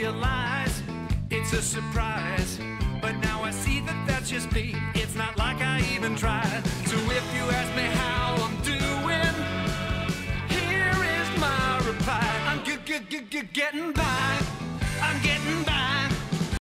realize it's a surprise. But now I see that that's just me. It's not like I even tried. So if you ask me how I'm doing, here is my reply. I'm getting by. I'm getting